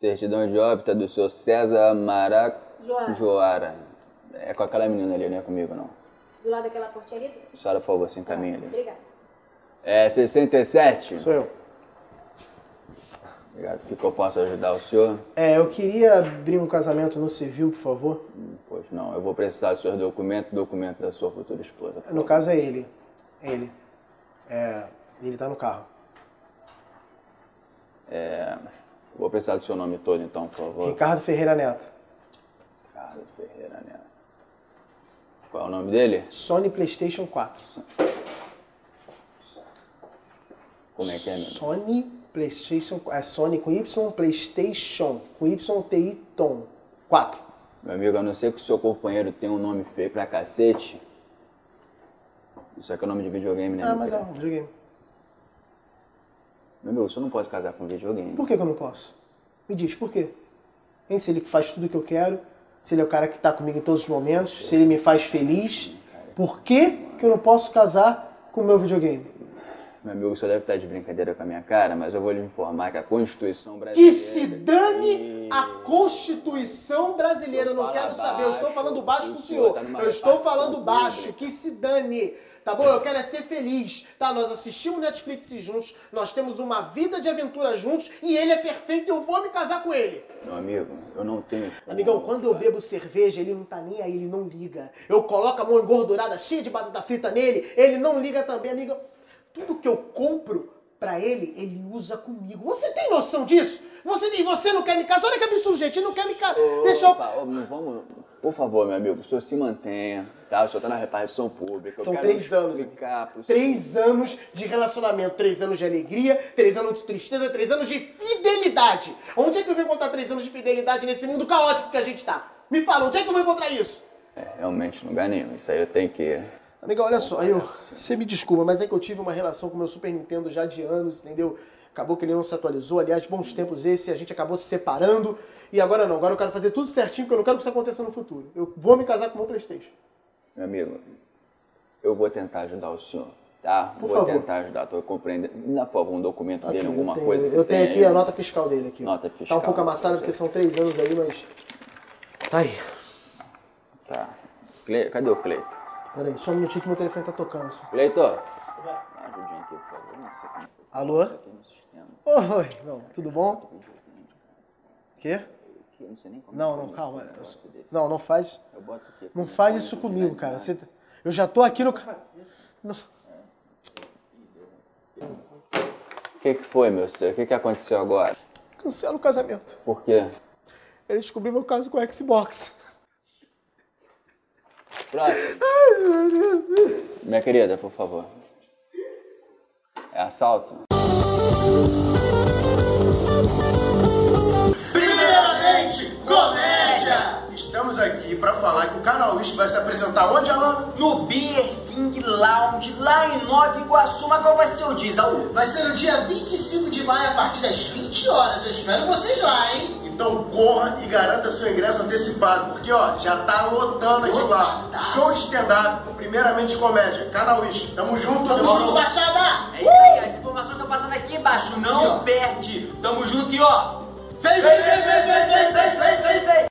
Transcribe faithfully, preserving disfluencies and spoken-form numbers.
Certidão de óbito do senhor César Marac... Joara. Joara. É com aquela menina ali, não é comigo, não. Do lado daquela portinha ali? A senhora, por favor, se encaminha ali. Obrigada. É sessenta e sete? Sou eu. Obrigado. O que, que eu posso ajudar o senhor? É, eu queria abrir um casamento no civil, por favor. Hum, Pois não, eu vou precisar dos seus documentos, documento da sua futura esposa. por No favor. caso é ele. É ele. É, ele tá no carro. É, vou precisar do seu nome todo, então, por favor. Ricardo Ferreira Neto. Ricardo Ferreira Neto. Qual é o nome dele? Sony PlayStation quatro. Como é que é, meu? Sony PlayStation... É Sony com Y, PlayStation com Y, T I, Tom. quatro. Meu amigo, a não ser que o seu companheiro tenha um nome feio pra cacete. Isso aqui é nome de videogame, né? Ah, meu mas é querido? um videogame. Meu amigo, você não pode casar com videogame. Por que que eu não posso? Me diz, por quê? Hein, se ele faz tudo o que eu quero, se ele é o cara que tá comigo em todos os momentos, se ele me faz feliz, por que que eu não posso casar com o meu videogame? Meu amigo, o senhor deve estar de brincadeira com a minha cara, mas eu vou lhe informar que a Constituição brasileira... Que se dane E- a Constituição brasileira. Eu não Fala quero saber, eu estou baixo, falando baixo do o senhor senhor. tá numa Eu estou repartição falando baixo, pública. que se dane. Tá bom? Eu quero é ser feliz, tá? Nós assistimos Netflix juntos, nós temos uma vida de aventura juntos e ele é perfeito e eu vou me casar com ele. Meu amigo, eu não tenho... como, Amigão, quando eu cara. bebo cerveja, ele não tá nem aí, ele não liga. Eu coloco a mão engordurada, cheia de batata frita nele, ele não liga também, amigo. Tudo que eu compro pra ele, ele usa comigo. Você tem noção disso? Você, e você não quer me casar? Olha que absurdo, gente, ele não quer me casar. Deixa eu... Opa, ô, não vamos... Por favor, meu amigo, o senhor se mantenha, tá? O senhor tá na repartição pública. eu São quero três anos, explicar pro senhor. Três anos de relacionamento, três anos de alegria, três anos de tristeza, três anos de fidelidade. Onde é que eu vou encontrar três anos de fidelidade nesse mundo caótico que a gente tá? Me fala, onde é que eu vou encontrar isso? É, realmente, lugar nenhum. Isso aí eu tenho que... Amiga, olha só, eu, você me desculpa, mas é que eu tive uma relação com o meu Super Nintendo já de anos, entendeu? Acabou que ele não se atualizou, aliás, bons tempos esse, a gente acabou se separando, e agora não, agora eu quero fazer tudo certinho, porque eu não quero que isso aconteça no futuro. Eu vou me casar com o meu PlayStation. Meu amigo, eu vou tentar ajudar o senhor, tá? Por vou favor. tentar ajudar, tô compreendendo. Me dá, por favor, um documento Aqui, dele, eu alguma tenho- coisa. que Eu tenho aqui tenha. a nota fiscal dele aqui. Nota Tá fiscal. um pouco amassada porque são três anos aí, mas... Tá aí. Tá. Cle... Cadê o Cleito? Peraí, só um minutinho que meu telefone tá tocando. Só. Cleito, dá uma ajudinha aqui, por favor. Não sei como... Alô? Isso aqui no sistema. Oi, não, tudo bom? Quê? Eu não sei nem como Não, é que não, eu calma. um eu- negócio desse. Não, não faz. Eu boto aqui. Não faz isso comigo, cara. Você, tá- eu já tô aqui no. Não. O que que foi, meu senhor? O que que aconteceu agora? Cancela o casamento. Por quê? Ele descobriu meu caso com o Xbox. Próximo. Minha querida, por favor. É assalto? Primeiramente, comédia! Estamos aqui para falar que o Canal Wish vai se apresentar onde, Alan? No Beer King Lounge, lá em Nova Iguaçu. Mas qual vai ser o dia, Saúl? Vai ser no dia vinte e cinco de maio, a partir das vinte horas. Eu espero vocês lá, hein? Então corra e garanta seu ingresso antecipado, porque ó, já tá lotando aqui lá. Show de stand-up, primeiramente comédia. Canal Wish, tamo junto, Tamo irmão. junto, Baixada! É isso aí, as informações estão passando aqui embaixo. Não Aqui, ó. perde. Tamo junto e ó. Vem, vem, vem, vem, vem, vem, vem, vem, vem, vem!